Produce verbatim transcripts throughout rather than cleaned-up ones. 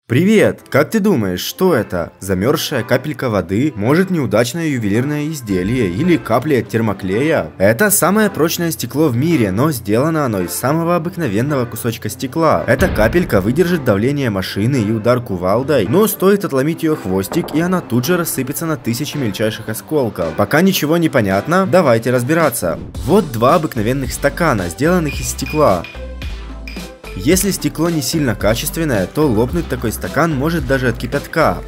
Привет! Как ты думаешь, что это? Замерзшая капелька воды? Может, неудачное ювелирное изделие? Или капли от термоклея? Это самое прочное стекло в мире, но сделано оно из самого обыкновенного кусочка стекла. Эта капелька выдержит давление машины и удар кувалдой, но стоит отломить ее хвостик, и она тут же рассыпется на тысячи мельчайших осколков. Пока ничего не понятно, давайте разбираться. Вот два обыкновенных стакана, сделанных из стекла. Если стекло не сильно качественное, то лопнуть такой стакан может даже от кипятка.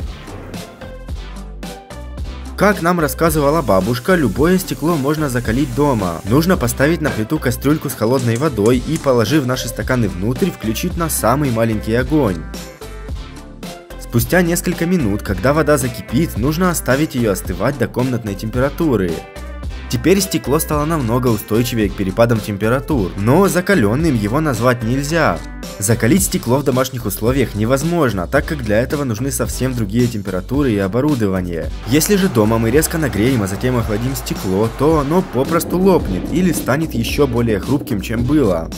Как нам рассказывала бабушка, любое стекло можно закалить дома. Нужно поставить на плиту кастрюльку с холодной водой и, положив наши стаканы внутрь, включить на самый маленький огонь. Спустя несколько минут, когда вода закипит, нужно оставить ее остывать до комнатной температуры. Теперь стекло стало намного устойчивее к перепадам температур, но закаленным его назвать нельзя. Закалить стекло в домашних условиях невозможно, так как для этого нужны совсем другие температуры и оборудование. Если же дома мы резко нагреем, а затем охладим стекло, то оно попросту лопнет или станет еще более хрупким, чем было.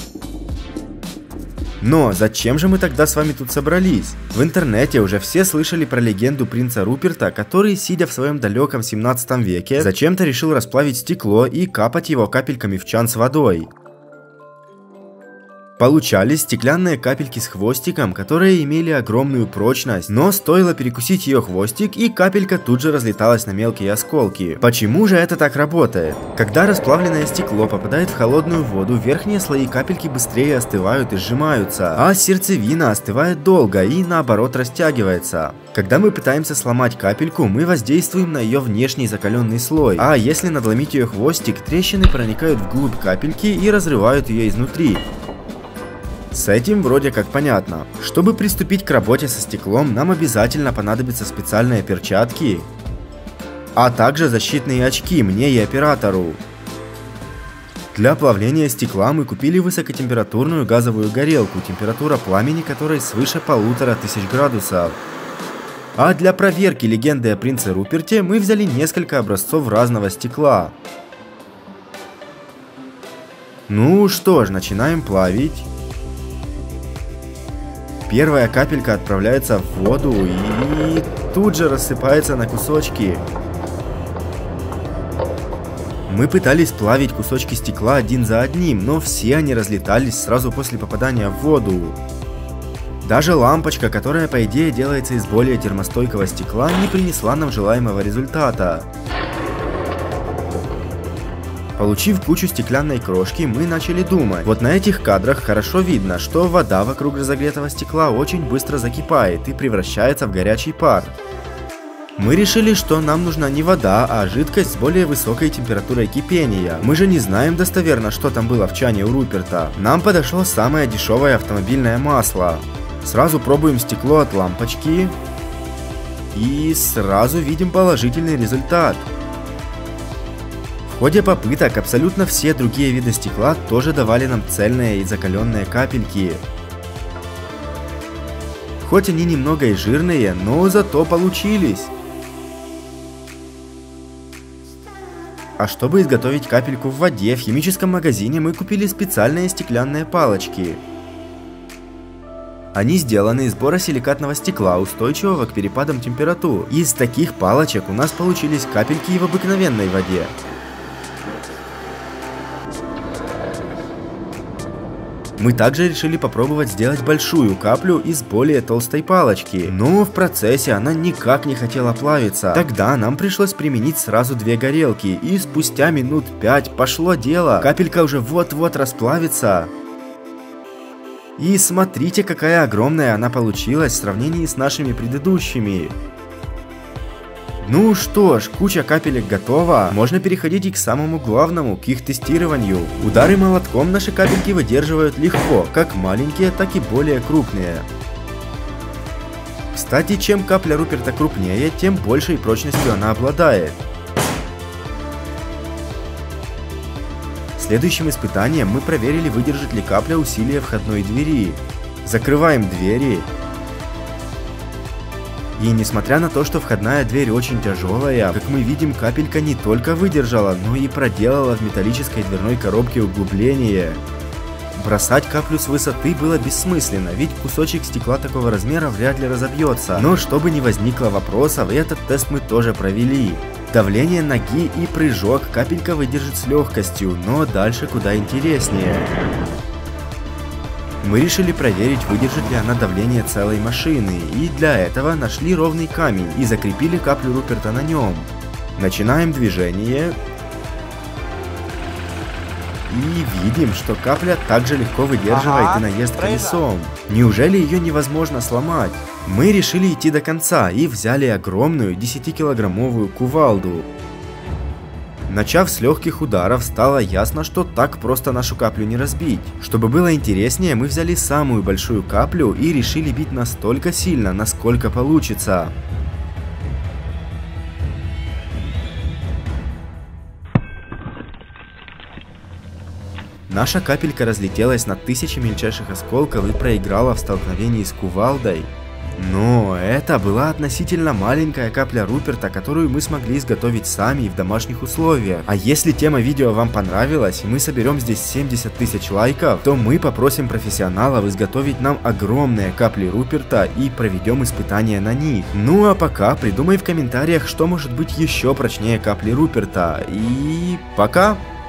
Но зачем же мы тогда с вами тут собрались? В интернете уже все слышали про легенду принца Руперта, который, сидя в своем далеком семнадцатом веке, зачем-то решил расплавить стекло и капать его капельками в чан с водой. Получались стеклянные капельки с хвостиком, которые имели огромную прочность, но стоило перекусить ее хвостик, и капелька тут же разлеталась на мелкие осколки. Почему же это так работает? Когда расплавленное стекло попадает в холодную воду, верхние слои капельки быстрее остывают и сжимаются, а сердцевина остывает долго и наоборот растягивается. Когда мы пытаемся сломать капельку, мы воздействуем на ее внешний закаленный слой, а если надломить ее хвостик, трещины проникают вглубь капельки и разрывают ее изнутри. С этим вроде как понятно. Чтобы приступить к работе со стеклом, нам обязательно понадобятся специальные перчатки, а также защитные очки мне и оператору. Для плавления стекла мы купили высокотемпературную газовую горелку, температура пламени которой свыше полутора тысяч градусов. А для проверки легенды о принце Руперте мы взяли несколько образцов разного стекла. Ну что ж, начинаем плавить. Первая капелька отправляется в воду и тут же рассыпается на кусочки. Мы пытались плавить кусочки стекла один за одним, но все они разлетались сразу после попадания в воду. Даже лампочка, которая по идее делается из более термостойкого стекла, не принесла нам желаемого результата. Получив кучу стеклянной крошки, мы начали думать. Вот на этих кадрах хорошо видно, что вода вокруг разогретого стекла очень быстро закипает и превращается в горячий пар. Мы решили, что нам нужна не вода, а жидкость с более высокой температурой кипения. Мы же не знаем достоверно, что там было в чане у Руперта. Нам подошло самое дешевое автомобильное масло. Сразу пробуем стекло от лампочки и сразу видим положительный результат. В ходе попыток абсолютно все другие виды стекла тоже давали нам цельные и закаленные капельки. Хоть они немного и жирные, но зато получились. А чтобы изготовить капельку в воде, в химическом магазине мы купили специальные стеклянные палочки. Они сделаны из боросиликатного стекла, устойчивого к перепадам температур. Из таких палочек у нас получились капельки и в обыкновенной воде. Мы также решили попробовать сделать большую каплю из более толстой палочки, но в процессе она никак не хотела плавиться. Тогда нам пришлось применить сразу две горелки, и спустя минут пять пошло дело. Капелька уже вот-вот расплавится. И смотрите, какая огромная она получилась в сравнении с нашими предыдущими. Ну что ж, куча капелек готова, можно переходить и к самому главному, к их тестированию. Удары молотком наши капельки выдерживают легко, как маленькие, так и более крупные. Кстати, чем капля Руперта крупнее, тем большей прочностью она обладает. Следующим испытанием мы проверили, выдержит ли капля усилия входной двери. Закрываем двери. И несмотря на то, что входная дверь очень тяжелая, как мы видим, капелька не только выдержала, но и проделала в металлической дверной коробке углубление. Бросать каплю с высоты было бессмысленно, ведь кусочек стекла такого размера вряд ли разобьется. Но чтобы не возникло вопросов, этот тест мы тоже провели. Давление ноги и прыжок капелька выдержит с легкостью, но дальше куда интереснее. Мы решили проверить, выдержит ли она давление целой машины, и для этого нашли ровный камень и закрепили каплю Руперта на нем. Начинаем движение. И видим, что капля также легко выдерживает ага, и наезд колесом. Неужели ее невозможно сломать? Мы решили идти до конца и взяли огромную десятикилограммовую кувалду. Начав с легких ударов, стало ясно, что так просто нашу каплю не разбить. Чтобы было интереснее, мы взяли самую большую каплю и решили бить настолько сильно, насколько получится. Наша капелька разлетелась на тысячи мельчайших осколков и проиграла в столкновении с кувалдой. Но это была относительно маленькая капля Руперта, которую мы смогли изготовить сами и в домашних условиях. А если тема видео вам понравилась и мы соберем здесь семьдесят тысяч лайков, то мы попросим профессионалов изготовить нам огромные капли Руперта и проведем испытания на них. Ну а пока придумай в комментариях, что может быть еще прочнее капли Руперта. И пока!